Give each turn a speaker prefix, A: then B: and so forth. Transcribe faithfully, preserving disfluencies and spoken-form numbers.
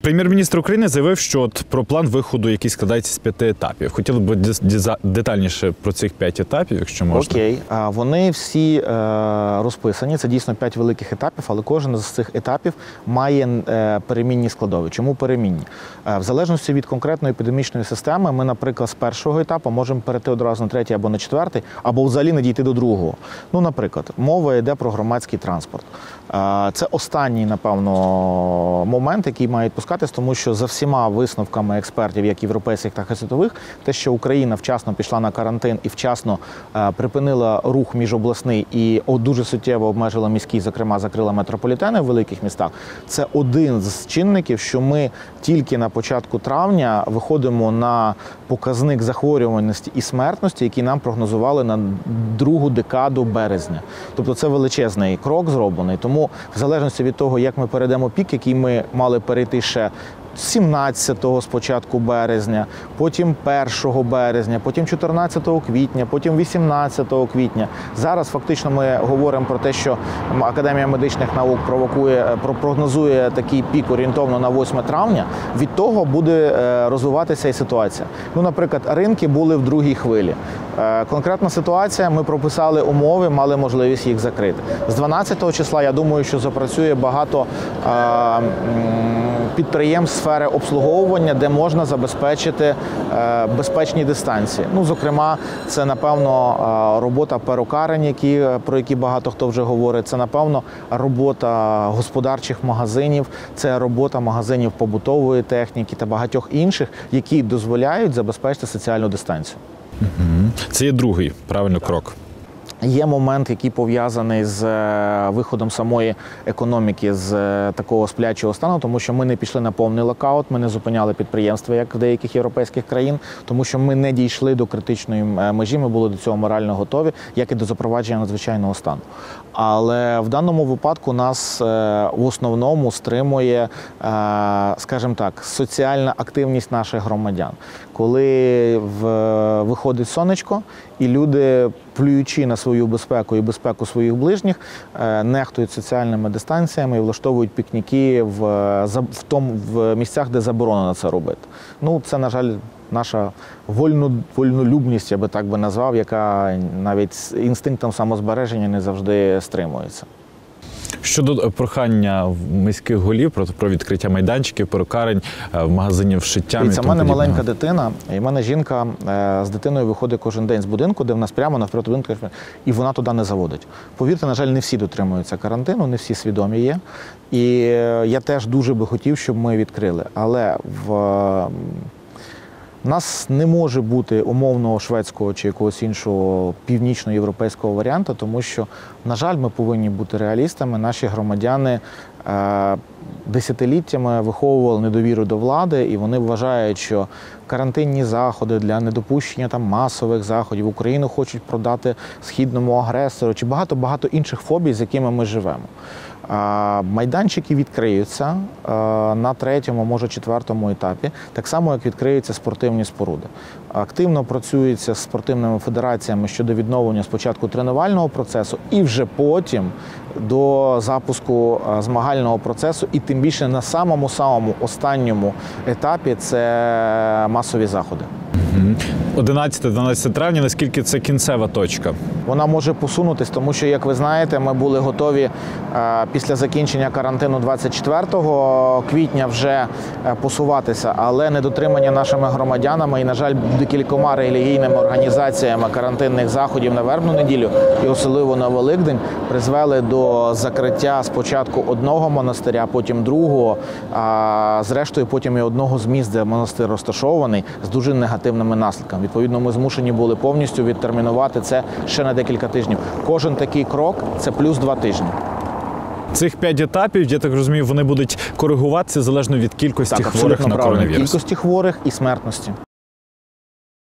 A: Прем'єр-міністр України заявив, що от про план виходу, який складається з п'яти етапів. Хотіли б детальніше про цих п'ять етапів, якщо можна.
B: Окей. Вони всі розписані. Це дійсно п'ять великих етапів, але кожен з цих етапів має перемінні складові. Чому перемінні? В залежності від конкретної епідемічної системи ми, наприклад, з першого етапу можемо перейти одразу на третій або на четвертий, або взагалі не дійти до другого. Ну, наприклад, мова йде про громадський транспорт. Це останній, напевно, момент, який має відпускатись, тому що за всіма висновками експертів, як європейських, так і світових, те, що Україна вчасно пішла на карантин і вчасно припинила рух міжобласний і дуже суттєво обмежила міський, зокрема, закрила метрополітени в великих містах, це один з чинників, що ми тільки на початку травня виходимо на показник захворюваності і смертності, який нам прогнозували на другу декаду березня. Тобто це величезний крок зроблений. Тому в залежності від того, як ми перейдемо пік, який ми мали перейти ще сімнадцятого спочатку березня, потім першого березня, потім чотирнадцятого квітня, потім вісімнадцятого квітня. Зараз фактично ми говоримо про те, що Академія медичних наук провокує, прогнозує такий пік орієнтовно на восьме травня. Від того буде розвиватися і ситуація. Ну, наприклад, ринки були в другій хвилі. Конкретна ситуація, ми прописали умови, мали можливість їх закрити. З дванадцятого числа, я думаю, що запрацює багато підприємств сфери обслуговування, де можна забезпечити безпечні дистанції. Ну, зокрема, це, напевно, робота перукарень, які, про які багато хто вже говорить, це, напевно, робота господарчих магазинів, це робота магазинів побутової техніки та багатьох інших, які дозволяють забезпечити соціальну дистанцію.
A: Це є другий, правильно, крок.
B: Є момент, який пов'язаний з виходом самої економіки з такого сплячого стану, тому що ми не пішли на повний локаут, ми не зупиняли підприємства, як в деяких європейських країн, тому що ми не дійшли до критичної межі, ми були до цього морально готові, як і до запровадження надзвичайного стану. Але в даному випадку нас в основному стримує, скажімо так, соціальна активність наших громадян. Коли виходить сонечко і люди, плюючи на свою безпеку і безпеку своїх ближніх, нехтують соціальними дистанціями і влаштовують пікніки в, в, тому, в місцях, де заборонено це робити. Ну, це, на жаль, наша вольно, вольнолюбність, я би так би назвав, яка навіть з інстинктом самозбереження не завжди стримується.
A: Щодо прохання міських голів про, про відкриття майданчиків, перукарень, магазинів шиття.
B: У мене маленька дитина, і в мене жінка з дитиною виходить кожен день з будинку, де в нас прямо навпроти будинку, і вона туди не заводить. Повірте, на жаль, не всі дотримуються карантину, не всі свідомі є. І я теж дуже би хотів, щоб ми відкрили. Але в... У нас не може бути умовного шведського чи якогось іншого північноєвропейського варіанту, тому що, на жаль, ми повинні бути реалістами. Наші громадяни е, десятиліттями виховували недовіру до влади, і вони вважають, що карантинні заходи для недопущення там масових заходів Україну хочуть продати східному агресору чи багато-багато інших фобій, з якими ми живемо. Майданчики відкриються на третьому, може четвертому етапі, так само, як відкриються спортивні споруди. Активно працюється з спортивними федераціями щодо відновлення спочатку тренувального процесу і вже потім до запуску змагального процесу, і тим більше на самому-самому останньому етапі це масові заходи.
A: одинадцяте-дванадцяте травня, наскільки це кінцева точка?
B: Вона може посунутись, тому що, як ви знаєте, ми були готові після закінчення карантину двадцять четвертого квітня вже посуватися, але недотримання нашими громадянами і, на жаль, декількома релігійними організаціями карантинних заходів на Вербну неділю і особливо на Великдень призвели до закриття спочатку одного монастиря, потім другого, а зрештою потім і одного з місць, де монастир розташований, з дуже негативними наслідками. Відповідно, ми змушені були повністю відтермінувати це ще на декілька тижнів. Кожен такий крок – це плюс два тижні.
A: Цих п'ять етапів, я так розумію, вони будуть коригуватися залежно від кількості
B: так,
A: хворих на коронавірус.
B: Кількості хворих і смертності.